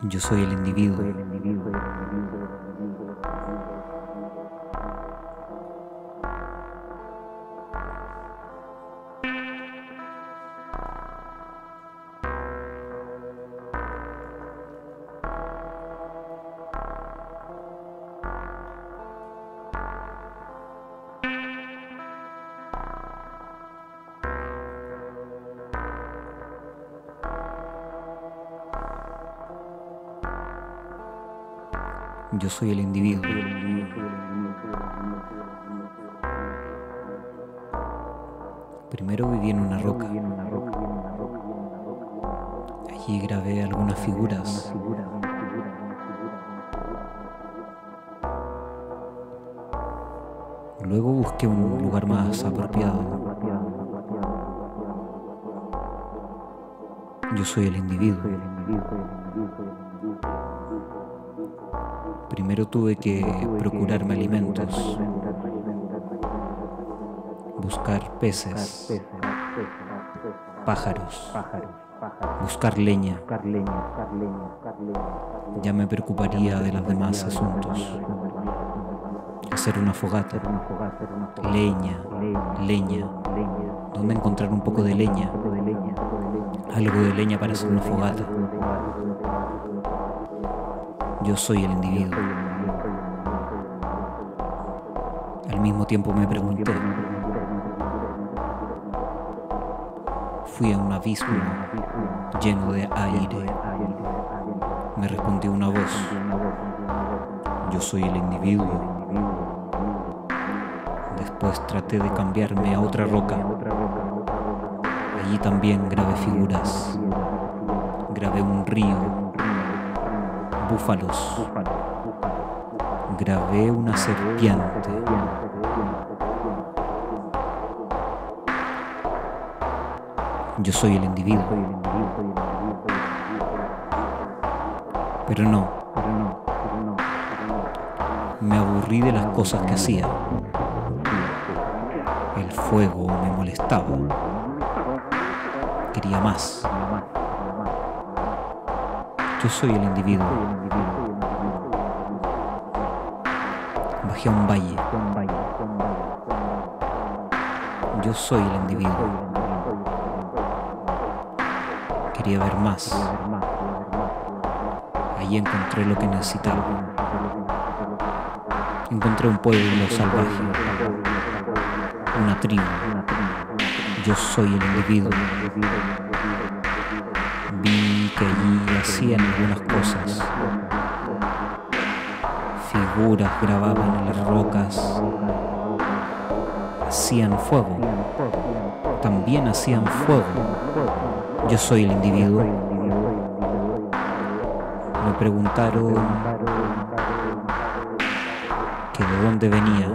Yo soy el individuo. Yo soy el individuo. Primero viví en una roca. Allí grabé algunas figuras. Luego busqué un lugar más apropiado. Yo soy el individuo. Primero tuve que procurarme alimentos, buscar peces, pájaros, buscar leña. Ya me preocuparía de los demás asuntos. Hacer una fogata, leña. ¿Dónde encontrar un poco de leña? Algo de leña para hacer una fogata. Yo soy el individuo. Al mismo tiempo me pregunté. Fui a un abismo lleno de aire. Me respondió una voz. Yo soy el individuo. Después traté de cambiarme a otra roca. Allí también grabé figuras. Grabé un río. Búfalos. Grabé una serpiente. Yo soy el individuo. Pero no. Me aburrí de las cosas que hacía. El fuego me molestaba. Quería más. Yo soy el individuo. Bajé a un valle. Yo soy el individuo. Quería ver más. Allí encontré lo que necesitaba. Encontré un pueblo salvaje, una tribu. Yo soy el individuo. Vi que allí hacían algunas cosas. Figuras grababan en las rocas. Hacían fuego. También hacían fuego. Yo soy el individuo. Me preguntaron que de dónde venía.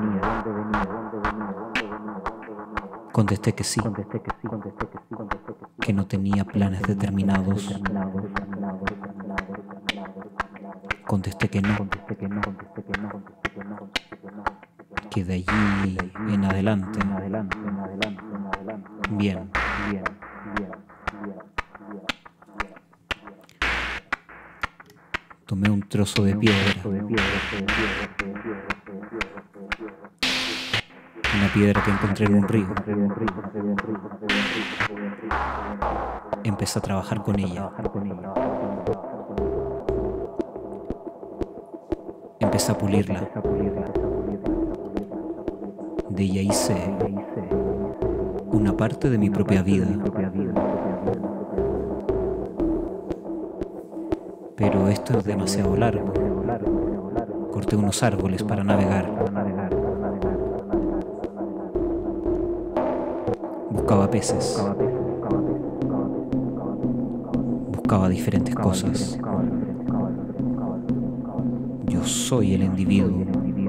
Contesté que sí, que no tenía planes determinados. Contesté que no, que de allí en adelante. Bien. Tomé un trozo de piedra. Una piedra que encontré en un río. Empecé a trabajar con ella. Empecé a pulirla. De ella hice una parte de mi propia vida. Pero esto es demasiado largo. Corté unos árboles para navegar. Buscaba peces. Buscaba diferentes cosas. Yo soy el individuo.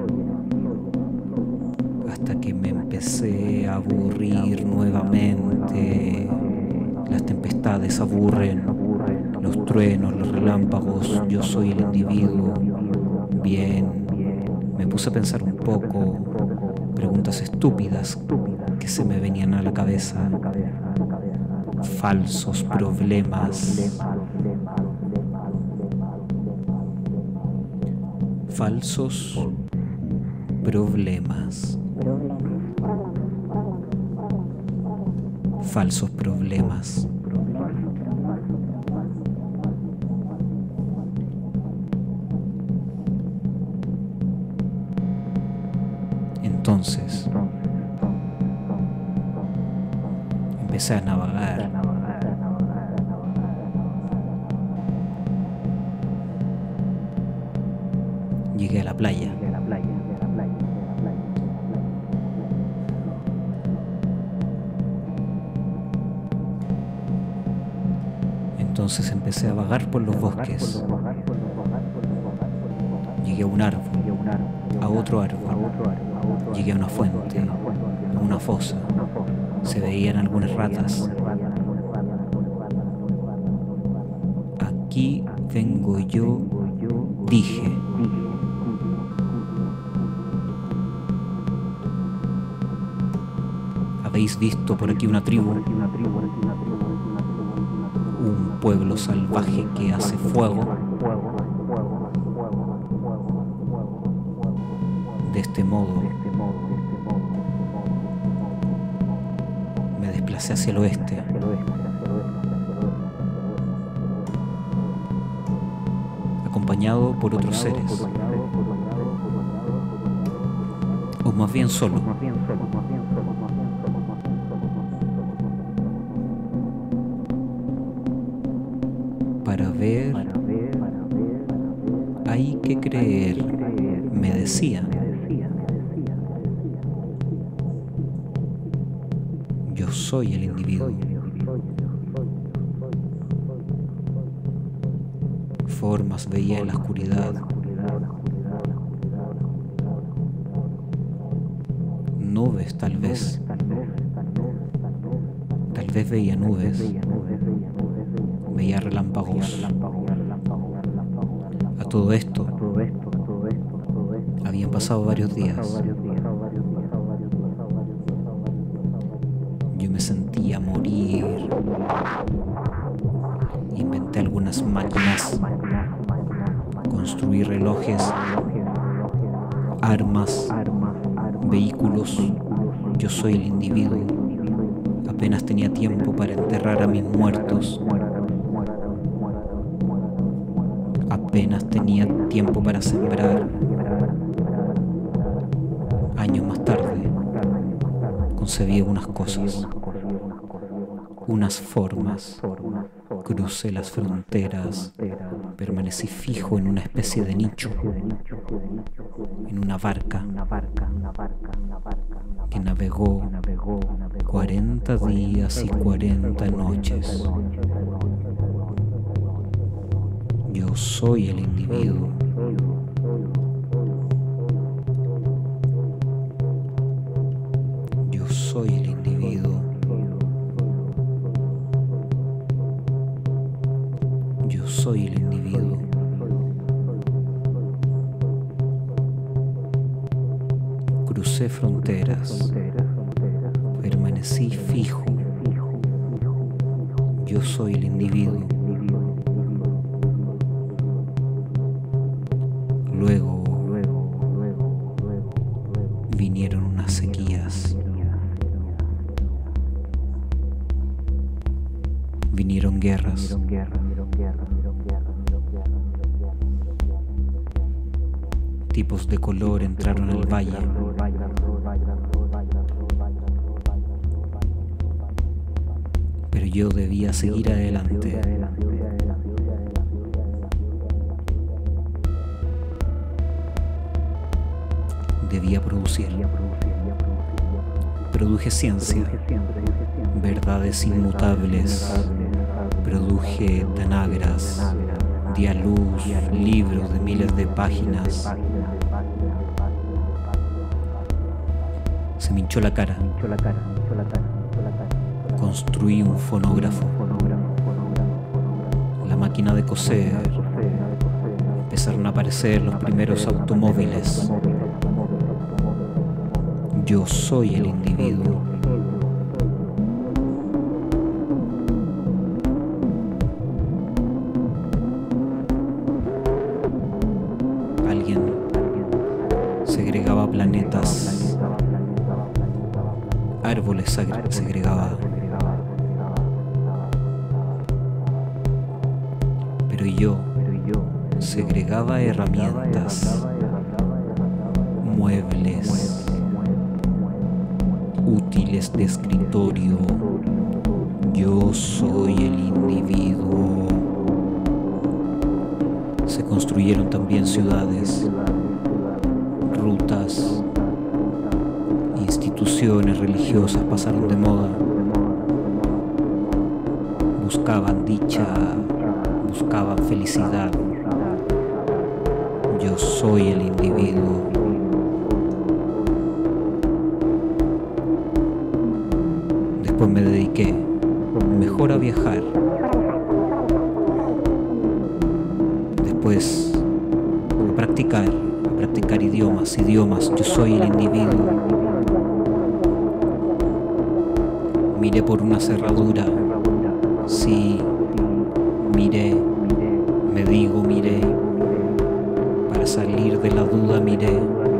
Hasta que me empecé a aburrir nuevamente. Las tempestades aburren. Los truenos, los relámpagos. Yo soy el individuo. Bien. Me puse a pensar un poco. Preguntas estúpidas que se me venían a la cabeza. Falsos problemas. Falsos problemas. Falsos problemas. Entonces, empecé a navegar. Llegué a la playa. Entonces empecé a vagar por los bosques. Llegué a un árbol, a otro árbol. Llegué a una fuente, a una fosa. Se veían algunas ratas. Aquí vengo yo, dije. ¿Habéis visto por aquí una tribu? Un pueblo salvaje que hace fuego. De este modo, me desplacé hacia el oeste. Acompañado por otros seres. O más bien solo. Para ver, hay que creer, me decían. Yo soy el individuo. Formas veía en la oscuridad. Nubes, tal vez. Tal vez veía nubes. Veía relámpagos. A todo esto, habían pasado varios días. Yo me sentía morir. Inventé algunas máquinas. Construí relojes, armas, vehículos. Yo soy el individuo. Apenas tenía tiempo para enterrar a mis muertos. Apenas tenía tiempo para sembrar. Años más tarde, concebí unas cosas, unas formas. Crucé las fronteras, permanecí fijo en una especie de nicho, en una barca que navegó 40 días y 40 noches. Yo soy el individuo. Yo soy el individuo. Yo soy el individuo. Crucé fronteras. Permanecí fijo. Yo soy el individuo. Luego vinieron unas sequías. Vinieron guerras. Tipos de color entraron al valle. Pero yo debía seguir adelante. Debía producir. Produje ciencia, verdades inmutables. Produje tanagras, di a luz libros de miles de páginas. Se me hinchó la cara. Construí un fonógrafo. La máquina de coser. Empezaron a aparecer los primeros automóviles. Yo soy el individuo. Alguien segregaba. Pero yo segregaba herramientas, muebles, útiles de escritorio. Yo soy el individuo. Se construyeron también ciudades, rutas, instituciones religiosas pasaron de moda. Buscaban dicha, buscaban felicidad. Yo soy el individuo. Después me dediqué mejor a viajar. Después a practicar idiomas. Yo soy el individuo. Miré por una cerradura. Sí, miré. Me digo, miré. Para salir de la duda, miré.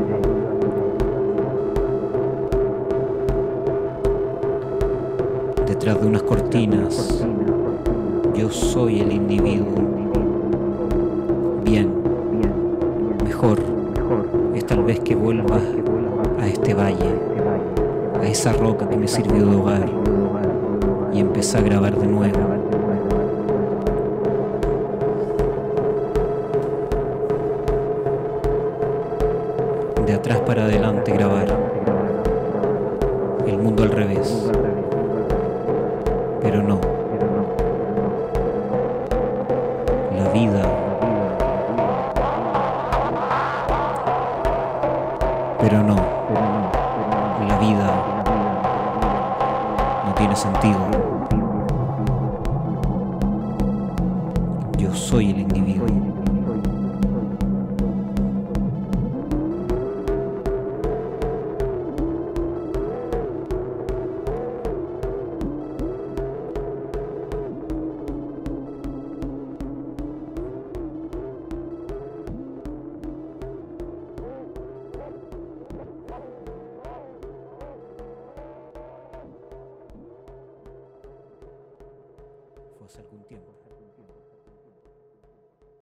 Detrás de unas cortinas, yo soy el individuo. Bien, mejor es tal vez que vuelva a este valle, a esa roca que me sirvió de hogar, y empecé a grabar de nuevo. De atrás para adelante grabar, el mundo al revés. Pero no, la vida, pero no, la vida no tiene sentido. Yo soy el individuo.